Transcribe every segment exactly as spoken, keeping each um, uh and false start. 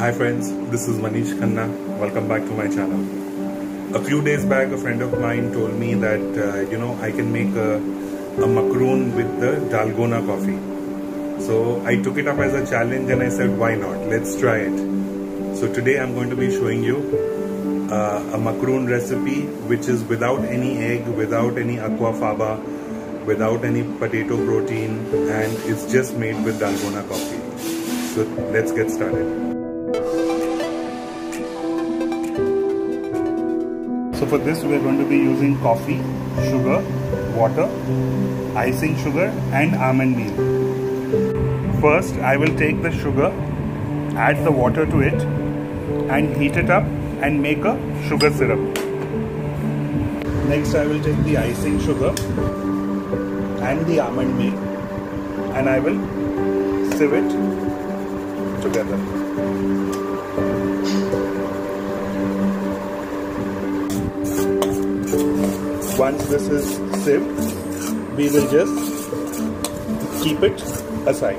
Hi friends, this is Manish Khanna. Welcome back to my channel. A few days back, a friend of mine told me that uh, you know I can make a, a macaroon with the Dalgona coffee. So I took it up as a challenge and I said, why not? Let's try it. So today I'm going to be showing you uh, a macaroon recipe which is without any egg, without any aquafaba, without any potato protein, and it's just made with Dalgona coffee. So let's get started. So for this we are going to be using coffee, sugar, water, icing sugar and almond meal. First I will take the sugar, add the water to it and heat it up and make a sugar syrup. Next I will take the icing sugar and the almond meal and I will sieve it together. Once this is sieved, we will just keep it aside.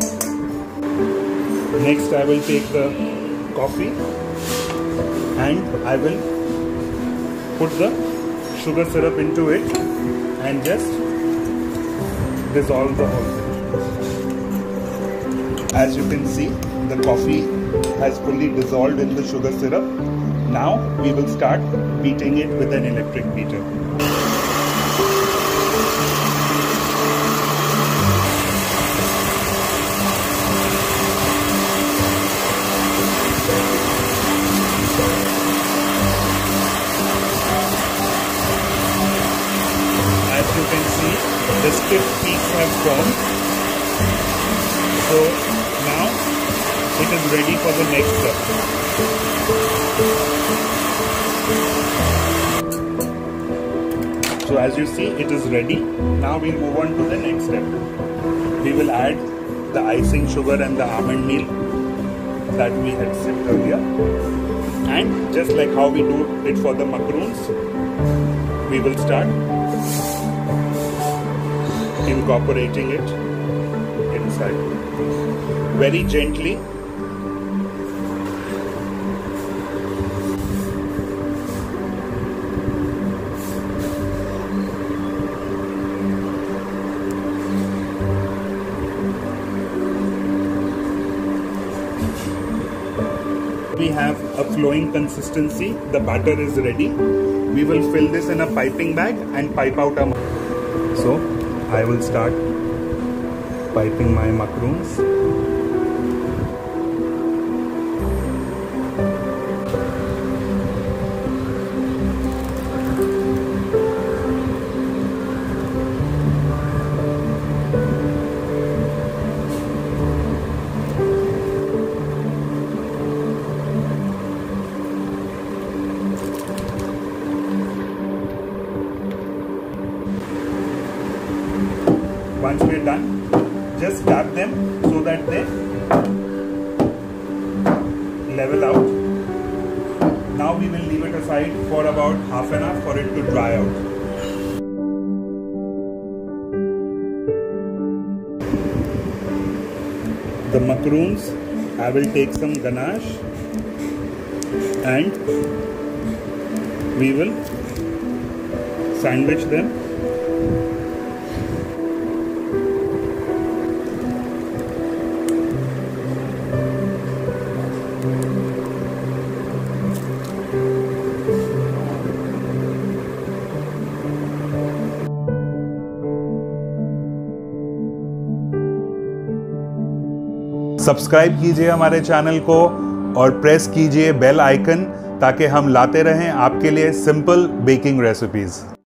Next I will take the coffee and I will put the sugar syrup into it and just dissolve the whole thing. As you can see, the coffee has fully dissolved in the sugar syrup. Now we will start beating it with an electric beater. As you can see, the stiff peaks have formed. So now it is ready for the next step. So as you see, it is ready. Now we move on to the next step. We will add the icing sugar and the almond meal that we had sipped earlier. And just like how we do it for the macaroons, we will start incorporating it inside very gently. We have a flowing consistency. The batter is ready. We will fill this in a piping bag and pipe out our. So I will start piping my macaroons. Once we are done, just tap them so that they level out. Now we will leave it aside for about half an hour for it to dry out. The macaroons, I will take some ganache and we will sandwich them. Subscribe कीजिए हमारे channel को और press कीजिए bell icon ताकि हम लाते रहें आपके लिए सिंपल बेकिंग रेसिपीज़।